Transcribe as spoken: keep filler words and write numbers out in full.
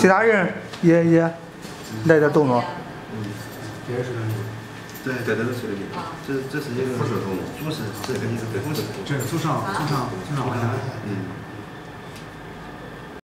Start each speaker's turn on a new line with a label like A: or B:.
A: 其他人也也来点动作。
B: 嗯，这也是个力。对，对，这个是个力。这这是一个副手动作，主是这个力是对副手。这主上主上主上往下。嗯。